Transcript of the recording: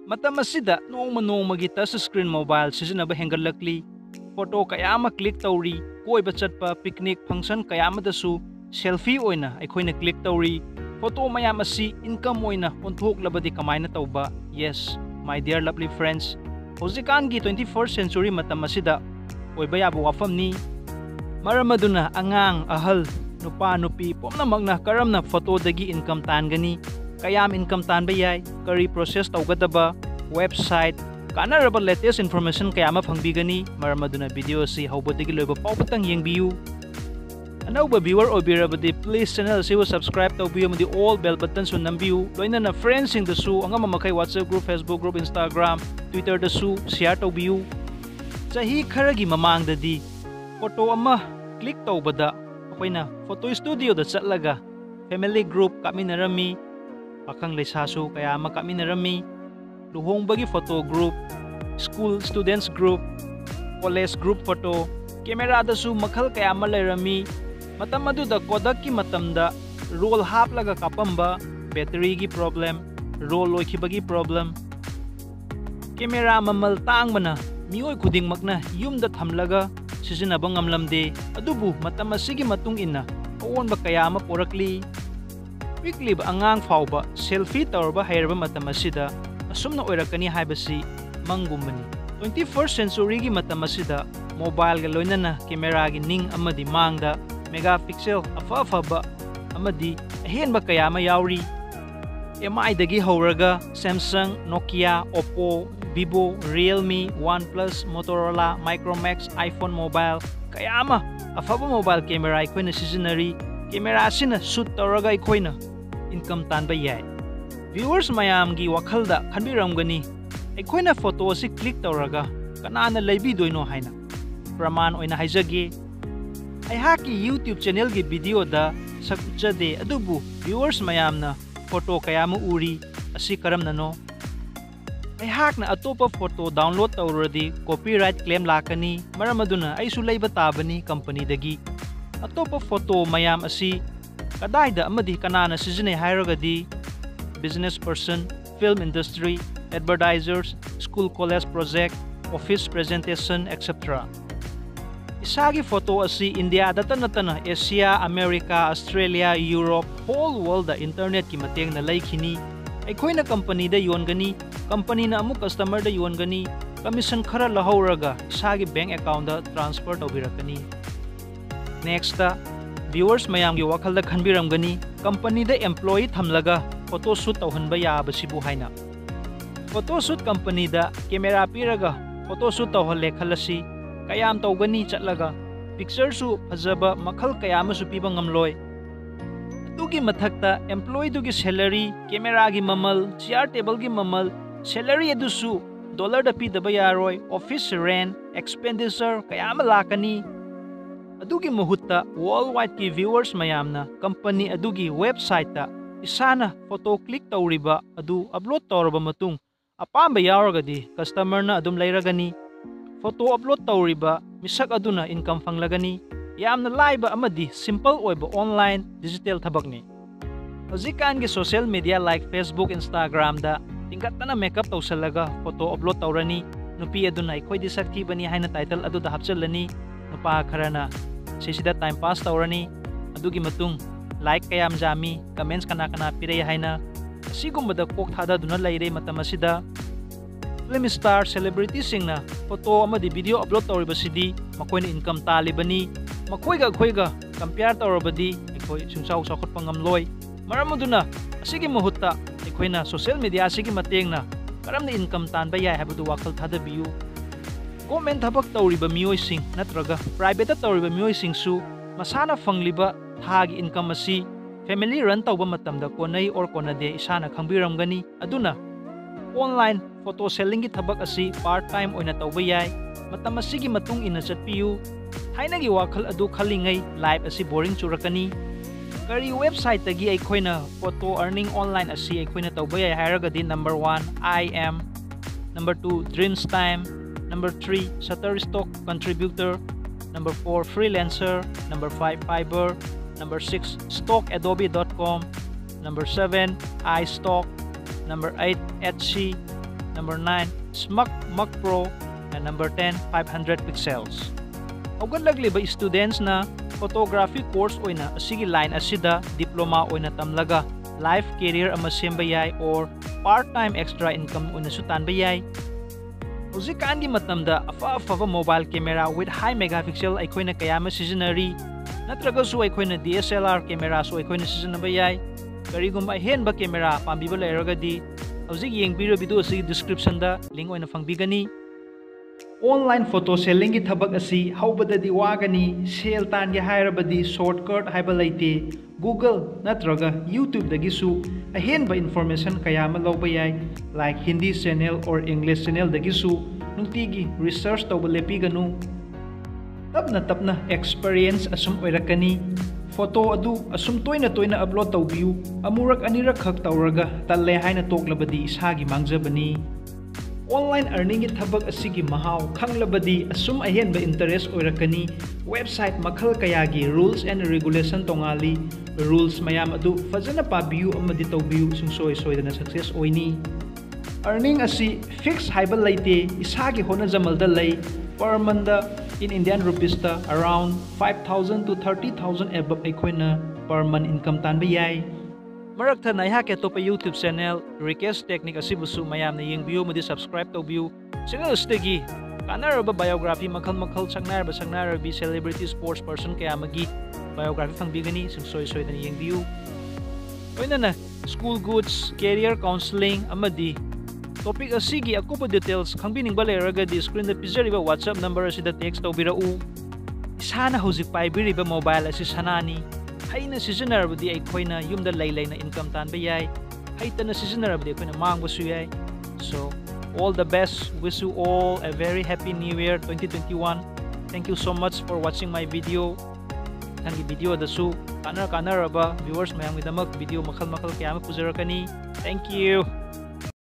Matam asida nongma-nongmagi touch screen mobile sizinaba hengalakli. Photo kaya ama click tawri, koiba chatpa picnic function kaya amadasu selfie oina aikoina click tawri. Photo mayam asi income oina onthoklabadi kamaina tawba. Yes, my dear lovely friends. Hojikangi 21st century matam asida oiba yaba wafamni. Maramaduna angang ahal nupa nupi pomnamagna karamna photo dagi income tangani. Kayam income tanba yay, kari process tawgadaba, website, kanaraba latest information kayama pangbigani, maramaduna video si haubodagi loiba paupatang yengbiyu. Anauba viewer obirabadi please channel si subscribe tawbiyu madi all bell button su nambiyu. Loina na friends sing dasu anga mamakay WhatsApp group, Facebook group, Instagram, Twitter dasu share tawbiyu. Sahi kharagi mamangdadi photo ama click tawbada akoina photo studio da chatlaga family group kaminarami. Pakang lesasu kaya makaminarami, luhong bagi photo group, school students group, college group photo, camera dasu makal kaya malarami, matam maduda kodak ki matamda, roll haplaga kapamba, battery gi problem, roll loiki bagi problem, camera mamal tang mana, miyoy kuding magna yumda thamlaga, sisinabang amlamde, adubu matam masigi matung ina, oon ba kaya maporakli. Weekly ba angang fauba selfie tawrba hairba matam asida asumna oirakani haibasi manggumani 21st century gi matam asida mobile ga loinana camera gi ning amadi mangda megapixel afa-afaba amadi ahenba kayama yauri MI dagi hauraga Samsung, Nokia, Oppo, Vivo, Realme, OnePlus, Motorola, Micromax, iPhone mobile kayama afaba mobile camera ikoina seasonary camera sina shoot tawraga ikoina income tanba yai. Viewers mayam gi wakhalda khanbiramgani aikoina photo si click tawraga kanana leibidoino haina praman oina haijage aihaki YouTube channel gi video da sakchade adubu viewers mayamna photo kayama uri asi karamna no aihakna atopa photo download tawradi copyright claim lakani maramaduna aisu leiba tabani company dagi atopa photo mayam asi kadaida amadi kanana sizinay hairagadi business person, film industry, advertisers, school college project, office presentation, etc. Isagi photo asi India datanatana Asia, America, Australia, Europe, whole world da internet ki mateng na laikhini aikoina company da yongani company na amu customer da yongani commission khara lahauraga isagi bank account da transfer tawbirakani. Next viewers mayam gi wakhalda khanbiramgani company da employee thamlaga photo shoot tawhanba yabasibu haina photo shoot company da camera piraga photo shoot tawhalle khalasi kayam tawgani chatlaga picture su phajaba makhal kayam su piba ngamloi tugi mathakta employee dugi salary camera gi mamal chair table gi mamal salary adusu dollar da pidaba yaroi office rent expenditure kayam lakani adugi muhutta worldwide ki viewers mayamna company adugi website ta isana photo click tawriba adu upload tawraba matung apamba yauragadi customer na adum lairagani photo upload tawriba misak aduna income fanglagani yamna laiba amadi simple oiba online digital thabakni hojikan gi social media like Facebook, Instagram da tingkatna makeup tawsalaga photo upload tawrani nupi aduna ikoi di sakti bani haina title adu da hapchalani nupa kharana sisida time pass tawrani adugi matung like kayam jami comments kana pirei haina asigumada kok thada duna laire matam asida film star celebrity singna photo amadi video upload tawribasidi makoina income talibani makoiga compare tawrabadi ikoi sungsau sakot pangamloi maramaduna asigi muhutta ikoina social media asigi matengna karamna income tanba yai habadu wakhal thada biyu government thabak tawriba miyoi sing natraga private tawriba miyoi sing su masana fangliba thagi income asi family run tawba matamda konai or konade isana khangbiramgani aduna online photo selling gi thabak asi part time oina tawba yai matam asigi matung ina chatpiyu thainagi wakhal adu khalingai live asi boring churakani kari website tagi aikoina photo earning online asi aikoina tawba yai hairagadi number 1 IM, number 2 Dreams Time, number 3 Shutterstock Contributor, number 4 Freelancer, number 5 Fiverr, number 6 StockAdobe.com, number 7 iStock, number 8 Etsy, number 9 Smart Mug Pro, and number 10 500 pixels. Haugatlagli students na photography course oina asigi line asida diploma oina tamlaga life career ama semba yai or part-time extra income oina su tanba yai. Hujikandi matamda afa mobile camera with high megapixel aikoina kayama seasonary natraga su aikoina DSLR camera su aikoina seasonaba yai. Karigumba henba camera pambiba lairagadi hujik yengbiro bidu asigi description da link oina fangbigani. Online photo selling ki thabak asi haubadadi wagani sale tan ge hairabadi shortcut haiba laite Google natraga YouTube dagi su ahenba information kaya ma lawba yai like Hindi channel or English channel dagi su nungtigi research tawba lepi ganu tapna experience asum oirakani photo adu asum toina upload tawbiu amurak anirak khak tawraga talle haina toklabadi isagi mangjabani. Online earning it thabak asigi mahau khanglabadi asum ahenba interest oirakani website makhal kayagi rules and regulation tongali rules mayam adu fajana pabiu amadi tawbiu sungsoy-soydana success oini. Earning asi fixed haiba laite isagi hona jamalda lay per month in Indian rupees ta around 5,000 to 30,000 above aikoina per month income tanba yai. Marakta na ihake to pa YouTube channel Request Technique asibusu mayam na yengbiu mudi subscribe to view channel stegi kanaraba biography makhal sangnarabi celebrity sports person kaya magi biography fangbigani sungsoy na yengbiu oina na school goods career counseling amadi topic asigi akupa details khangbining baleraga di screen da pizariba WhatsApp number asida text tawbirau isana hojik paibiriba mobile asi sanani haina seasonarabdi aikoina yumda laylay na income tanba yai haitana seasonarabdi aikoina mangbasu yai. So all the best, wish you all a very happy new year 2021. Thank you so much for watching my video. Tangi video dasu kanaraba viewers mayang midamak video makal kaya pujarakani. Thank you.